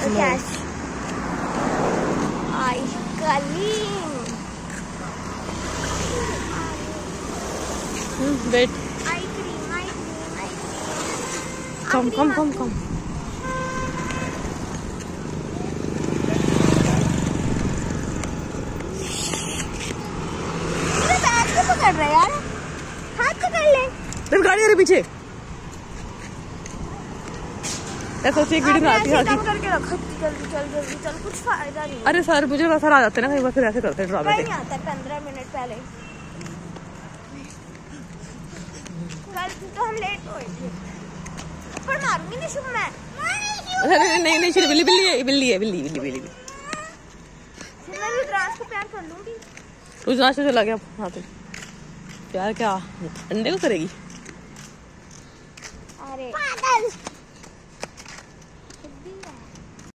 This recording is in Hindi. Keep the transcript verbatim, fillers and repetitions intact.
कैश आई कलीन वेट eye cream eye cream eye cream कम कम कम कम कर रहा है यार, हाथ पकड़ ले। तेरी गाड़ी है पीछे। ऐसा एक वीडियो में आती है करके रखो जल्दी जल्दी जल्दी चल, कुछ फायदा नहीं। अरे सर मुझे सर आ जाते हैं ना कई बार, फिर ऐसे करते हैं ड्रामे। नहीं आता पंद्रह मिनट पहले कल तो हम लेट हुए थे। ऊपर मारूंगी नहीं शुभ मैं। नहीं नहीं नहीं शुभ, बिल्ली बिल्ली है बिल्ली है बिल्ली बिल्ली बिल्ली मैं रुद्रांश को प्यार कर लूंगी। रुद्रांश से चला गया हाँ तो प्यार क्या अंडे को करेगी। अरे